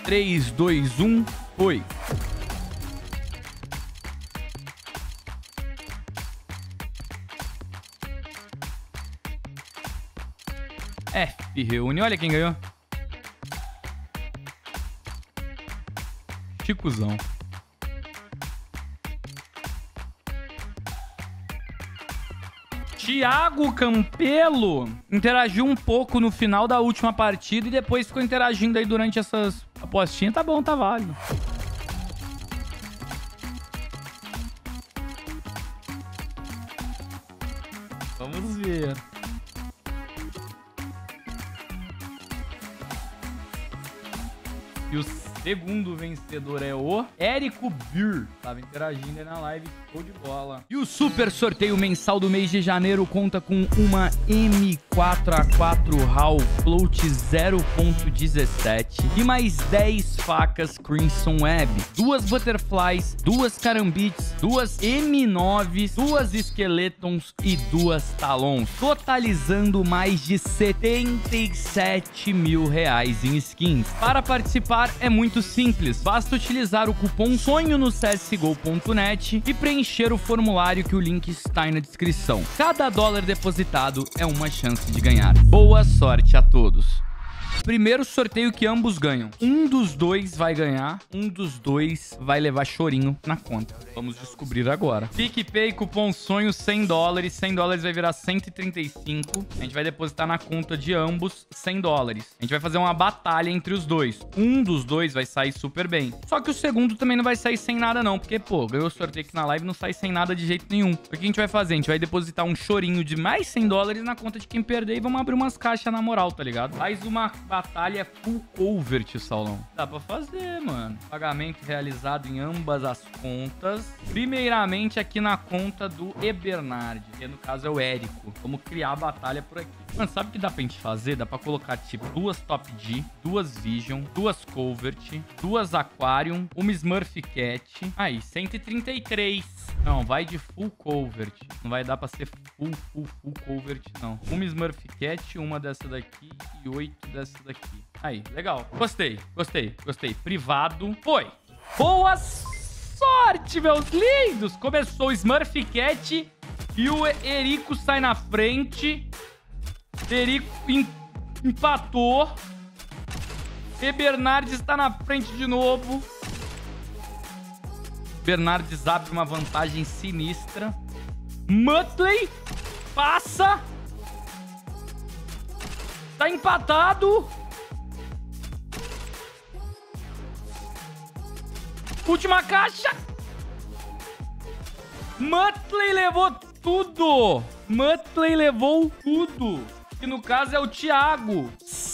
3, 2, 1, foi. F reúne. Olha quem ganhou. Chicuzão. Thiago Campelo interagiu um pouco no final da última partida e depois ficou interagindo aí durante essas apostinhas. Tá bom, tá válido. Vamos ver. E o segundo vencedor é o Érico Bir. Tava interagindo aí na live. Show de bola. E o super sorteio mensal do mês de janeiro conta com uma M4A4 HAL Float 0.17 e mais 10 facas Crimson Web, 2 Butterflies, 2 Carambites, 2 M9, 2 Skeletons e 2 Talons, totalizando mais de 77 mil reais em skins. Para participar é muito simples, basta utilizar o cupom SONHO no csgo.net e preencher o formulário que o link está aí na descrição. Cada dólar depositado é uma chance de ganhar. Boa sorte a todos! Primeiro sorteio que ambos ganham. Um dos dois vai ganhar, um dos dois vai levar chorinho na conta. Vamos descobrir agora. PicPay, cupom SONHO, 100 dólares. 100 dólares vai virar 135. A gente vai depositar na conta de ambos 100 dólares. A gente vai fazer uma batalha entre os dois. Um dos dois vai sair super bem. Só que o segundo também não vai sair sem nada não. Porque, pô, ganhou o sorteio aqui na live e não sai sem nada de jeito nenhum. O que a gente vai fazer? A gente vai depositar um chorinho de mais 100 dólares na conta de quem perder e vamos abrir umas caixas na moral, tá ligado? Faz uma batalha full covert, Saulão. Dá pra fazer, mano. Pagamento realizado em ambas as contas. Primeiramente aqui na conta do Ebernard, que no caso é o Érico. Vamos criar a batalha por aqui. Mano, sabe o que dá pra gente fazer? Dá pra colocar, tipo, 2 Top G, 2 Vision, 2 Covert, 2 Aquarium, uma Smurf Cat. Aí, 133. Não, vai de full Covert. Não vai dar pra ser full Covert, não. Uma Smurf Cat, uma dessa daqui e 8 dessa daqui. Aí, legal. Gostei. Privado. Foi. Boa sorte, meus lindos. Começou o Smurf Cat e o Erico sai na frente. Erico empatou. E Bernardes está na frente de novo. Bernardes abre uma vantagem sinistra. Muttley passa. Tá empatado. Última caixa. Muttley levou tudo. Muttley levou tudo. Que no caso é o Thiago.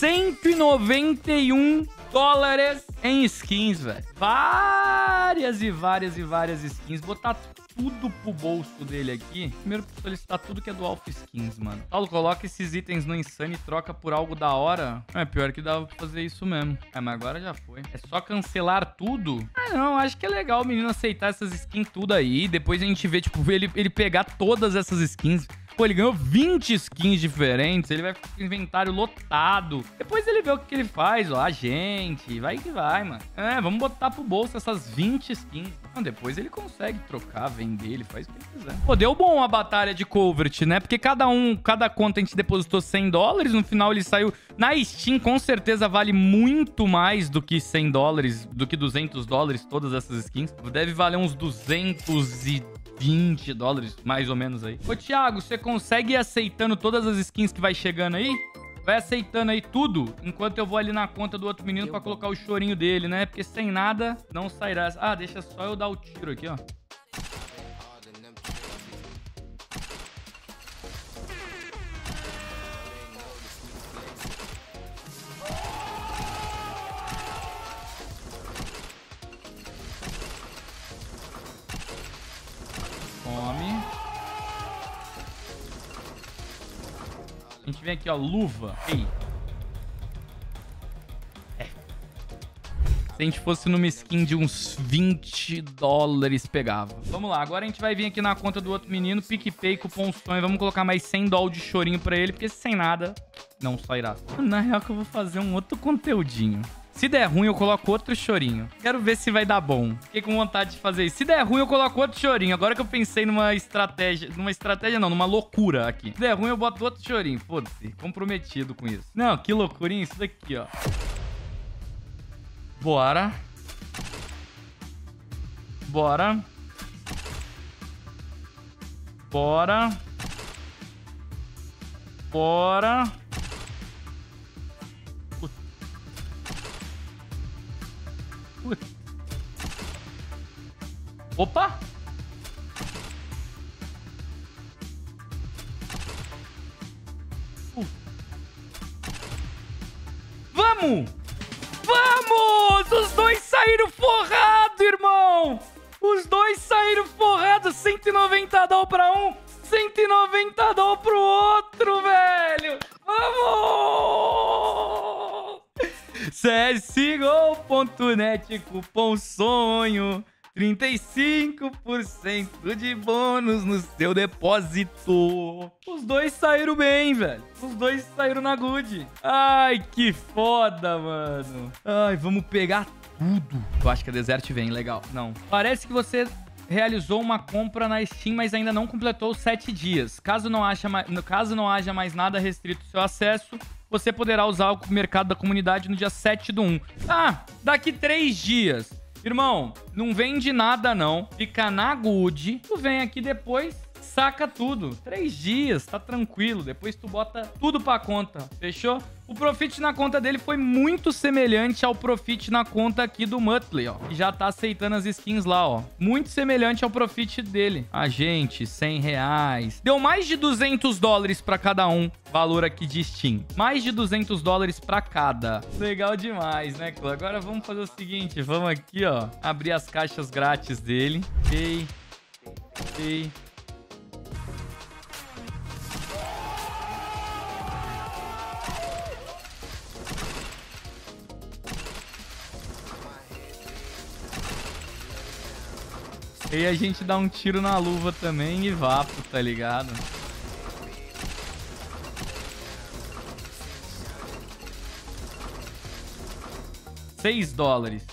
191 dólares em skins, velho. Várias skins. Botar tudo pro bolso dele aqui. Primeiro solicitar tudo que é do Alpha Skins, mano. Paulo, coloca esses itens no Insane e troca por algo da hora. É, pior que dava pra fazer isso mesmo. É, mas agora já foi. É só cancelar tudo? Ah, não. Acho que é legal o menino aceitar essas skins tudo aí. Depois a gente vê, tipo, ele pegar todas essas skins. Pô, ele ganhou 20 skins diferentes. Ele vai ficar com o inventário lotado. Depois ele vê o que ele faz, ó. A gente. Vai que vai, mano. É, vamos botar pro bolso essas 20 skins. Não, depois ele consegue trocar, vender, ele faz o que ele quiser. Pô, deu bom a batalha de Covert, né? Porque cada conta a gente depositou 100 dólares. No final ele saiu... Na Steam, com certeza, vale muito mais do que 100 dólares, do que 200 dólares, todas essas skins. Deve valer uns 220 dólares, mais ou menos aí. Ô, Thiago, você consegue ir aceitando todas as skins que vai chegando aí? Vai aceitando aí tudo, enquanto eu vou ali na conta do outro menino pra colocar o chorinho dele, né? Porque sem nada, não sairá. Ah, deixa só eu dar o tiro aqui, ó. Come. A gente vem aqui, ó, luva. Ei. É. Se a gente fosse numa skin de uns 20 dólares, pegava. Vamos lá, agora a gente vai vir aqui na conta do outro menino, PicPay, cupom SONHO. Vamos colocar mais 100 dólares de chorinho pra ele, porque sem nada, não sairá. Na real que eu vou fazer um outro conteúdinho. Se der ruim, eu coloco outro chorinho. Quero ver se vai dar bom. Fiquei com vontade de fazer isso. Se der ruim, eu coloco outro chorinho. Agora que eu pensei numa estratégia... Numa loucura aqui. Se der ruim, eu boto outro chorinho. Foda-se. Comprometido com isso. Não, que loucurinha. Isso daqui, ó. Bora. Bora. Bora. Bora. Opa! Vamos! Vamos! Os dois saíram forrados, irmão! Os dois saíram forrados. 190 doll pra um, 190 doll pro outro, velho! Vamos! CSGO.net, cupom sonho. 35% de bônus no seu depósito. Os dois saíram bem, velho. Os dois saíram na good. Ai, que foda, mano. Ai, vamos pegar tudo. Eu acho que a Desert vem, legal. Não. Parece que você realizou uma compra na Steam, mas ainda não completou os 7 dias. Caso não haja mais nada restrito ao seu acesso, você poderá usar o mercado da comunidade no dia 7/1. Ah, daqui 3 dias. Irmão, não vende nada não. Fica na good. Tu vem aqui depois, saca tudo. 3 dias, tá tranquilo. Depois tu bota tudo pra conta. Fechou? O profit na conta dele foi muito semelhante ao profit na conta aqui do Muttley, ó. Que já tá aceitando as skins lá, ó. Muito semelhante ao profit dele. A gente, 100 reais. Deu mais de 200 dólares pra cada um. Valor aqui de Steam. Mais de 200 dólares pra cada. Legal demais, né, Clã? Agora vamos fazer o seguinte. Vamos aqui, ó. Abrir as caixas grátis dele. Ok. Ok. E a gente dá um tiro na luva também e vapo, tá ligado? $6.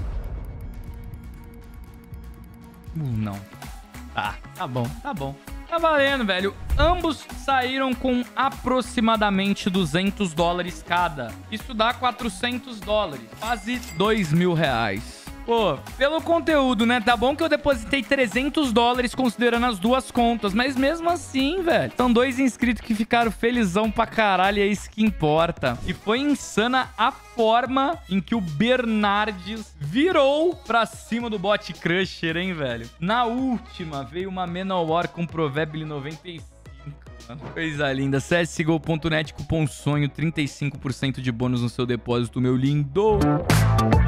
Não. Tá bom, tá bom. Tá valendo, velho. Ambos saíram com aproximadamente 200 dólares cada. Isso dá 400 dólares. Quase 2.000 reais. Pô, pelo conteúdo, né? Tá bom que eu depositei 300 dólares considerando as duas contas, mas mesmo assim, velho, são 2 inscritos que ficaram felizão pra caralho e é isso que importa. E foi insana a forma em que o Bernardes virou pra cima do Bot Crusher, hein, velho? Na última, veio uma Manowar com Proverb 95. Coisa linda. CSGO.net, cupom sonho, 35% de bônus no seu depósito, meu lindo.